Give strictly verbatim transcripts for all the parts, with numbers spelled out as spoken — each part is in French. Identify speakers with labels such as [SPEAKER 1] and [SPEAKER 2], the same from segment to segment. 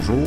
[SPEAKER 1] bonjour.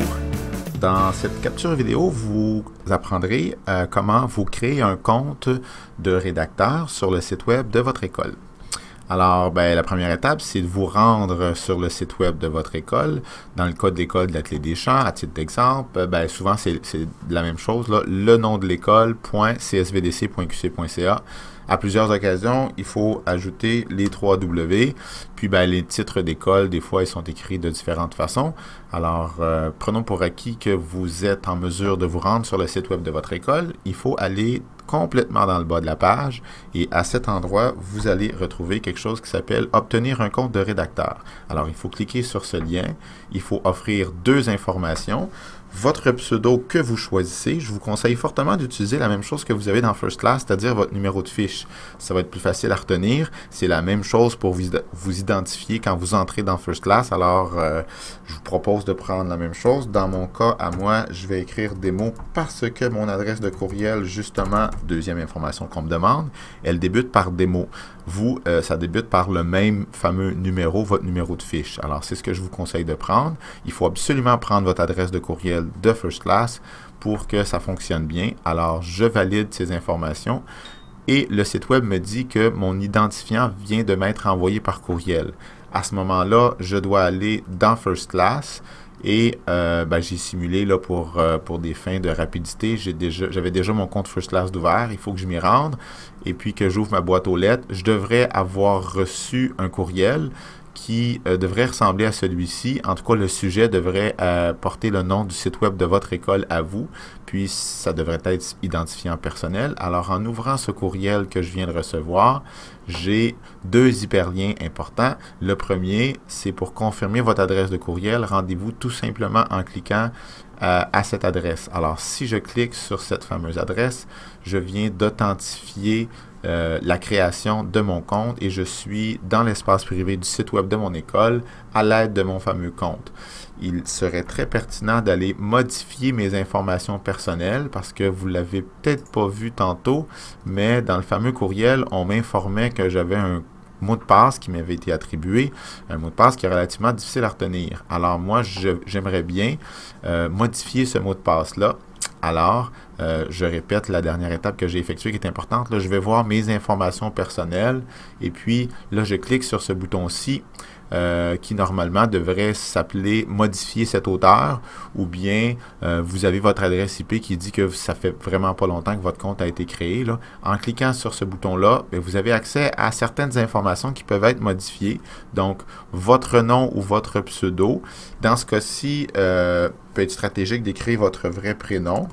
[SPEAKER 1] Dans cette capture vidéo, vous apprendrez euh, comment vous créer un compte de rédacteur sur le site web de votre école. Alors, ben, la première étape, c'est de vous rendre sur le site web de votre école. Dans le cas de l'école de l'Atelier des Champs, à titre d'exemple, ben, souvent c'est la même chose, là, le nom de l'école, c s v d c point q c point c a. À plusieurs occasions, il faut ajouter les trois W. Puis ben, les titres d'école, des fois, ils sont écrits de différentes façons. Alors, euh, prenons pour acquis que vous êtes en mesure de vous rendre sur le site web de votre école. Il faut aller complètement dans le bas de la page et à cet endroit, vous allez retrouver quelque chose qui s'appelle « Obtenir un compte de rédacteur ». Alors, il faut cliquer sur ce lien. Il faut offrir deux informations. Votre pseudo que vous choisissez, je vous conseille fortement d'utiliser la même chose que vous avez dans First Class, c'est-à-dire votre numéro de fiche. Ça va être plus facile à retenir. C'est la même chose pour vous, vous identifier quand vous entrez dans First Class. Alors, euh, je vous propose de prendre la même chose. Dans mon cas, à moi, je vais écrire démo parce que mon adresse de courriel, justement, deuxième information qu'on me demande, elle débute par démo. Vous, euh, ça débute par le même fameux numéro, votre numéro de fiche. Alors, c'est ce que je vous conseille de prendre. Il faut absolument prendre votre adresse de courriel de First Class pour que ça fonctionne bien. Alors, je valide ces informations et le site web me dit que mon identifiant vient de m'être envoyé par courriel. À ce moment-là, je dois aller dans First Class et euh, ben, j'ai simulé là, pour, euh, pour des fins de rapidité. J'ai déjà, j'avais déjà mon compte First Class d'ouvert. Il faut que je m'y rende et puis que j'ouvre ma boîte aux lettres. Je devrais avoir reçu un courriel qui euh, devrait ressembler à celui-ci. En tout cas, le sujet devrait euh, porter le nom du site web de votre école à vous, puis ça devrait être identifié en personnel. Alors, en ouvrant ce courriel que je viens de recevoir, j'ai deux hyperliens importants. Le premier, c'est pour confirmer votre adresse de courriel. Rendez-vous tout simplement en cliquant euh, à cette adresse. Alors, si je clique sur cette fameuse adresse, je viens d'authentifier Euh, la création de mon compte et je suis dans l'espace privé du site web de mon école à l'aide de mon fameux compte. Il serait très pertinent d'aller modifier mes informations personnelles parce que vous ne l'avez peut-être pas vu tantôt, mais dans le fameux courriel, on m'informait que j'avais un mot de passe qui m'avait été attribué, un mot de passe qui est relativement difficile à retenir. Alors moi, j'aimerais bien euh, modifier ce mot de passe-là. Alors, euh, je répète la dernière étape que j'ai effectuée qui est importante. Là, je vais voir mes informations personnelles et puis là, je clique sur ce bouton-ci euh, qui normalement devrait s'appeler « Modifier cet auteur » ou bien euh, vous avez votre adresse I P qui dit que ça fait vraiment pas longtemps que votre compte a été créé. Là. En cliquant sur ce bouton-là, vous avez accès à certaines informations qui peuvent être modifiées. Donc, votre nom ou votre pseudo. Dans ce cas-ci, euh, peut être stratégique d'écrire votre vrai prénom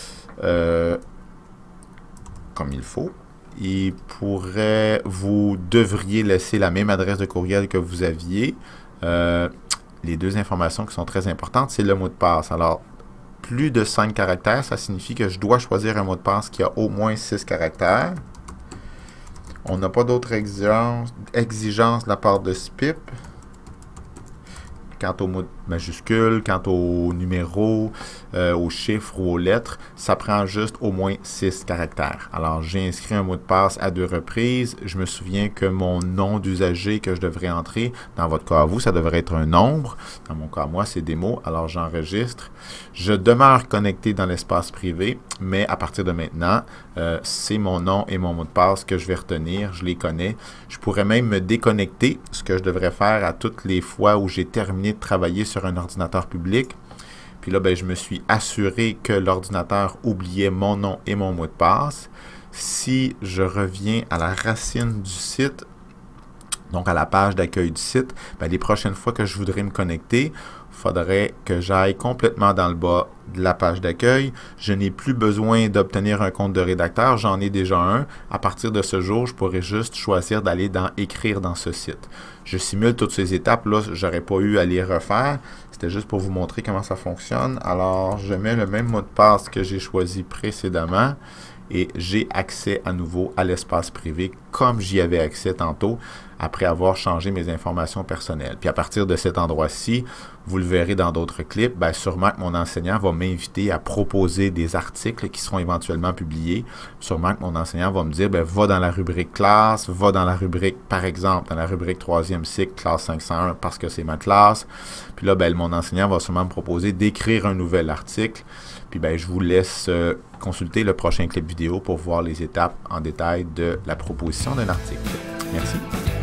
[SPEAKER 1] euh, comme il faut. Il pourrait, vous devriez laisser la même adresse de courriel que vous aviez. Euh, les deux informations qui sont très importantes, c'est le mot de passe. Alors, plus de cinq caractères, ça signifie que je dois choisir un mot de passe qui a au moins six caractères. On n'a pas d'autres exigences, exigences de la part de S P I P. Quant aux mots majuscules, quant aux numéros, euh, aux chiffres ou aux lettres, ça prend juste au moins six caractères. Alors, j'ai inscrit un mot de passe à deux reprises. Je me souviens que mon nom d'usager que je devrais entrer, dans votre cas à vous, ça devrait être un nombre. Dans mon cas à moi, c'est des mots. Alors, j'enregistre. Je demeure connecté dans l'espace privé, mais à partir de maintenant, euh, c'est mon nom et mon mot de passe que je vais retenir. Je les connais. Je pourrais même me déconnecter, ce que je devrais faire à toutes les fois où j'ai terminé de travailler sur un ordinateur public. Puis là, ben, je me suis assuré que l'ordinateur oubliait mon nom et mon mot de passe. Si je reviens à la racine du site, donc à la page d'accueil du site, ben, les prochaines fois que je voudrais me connecter, il faudrait que j'aille complètement dans le bas de la page d'accueil. Je n'ai plus besoin d'obtenir un compte de rédacteur, j'en ai déjà un. À partir de ce jour, je pourrais juste choisir d'aller dans « Écrire dans ce site ». Je simule toutes ces étapes-là, je n'aurais pas eu à les refaire. C'était juste pour vous montrer comment ça fonctionne. Alors, je mets le même mot de passe que j'ai choisi précédemment et j'ai accès à nouveau à l'espace privé comme j'y avais accès tantôt après avoir changé mes informations personnelles. Puis à partir de cet endroit-ci, vous le verrez dans d'autres clips, bien, sûrement que mon enseignant va m'inviter à proposer des articles qui seront éventuellement publiés. Sûrement que mon enseignant va me dire, bien, va dans la rubrique classe, va dans la rubrique, par exemple, dans la rubrique troisième cycle, classe cinq cent un, parce que c'est ma classe. Puis là, bien, mon enseignant va sûrement me proposer d'écrire un nouvel article. Puis bien, je vous laisse euh, consulter le prochain clip vidéo pour voir les étapes en détail de la proposition d'un article. Merci.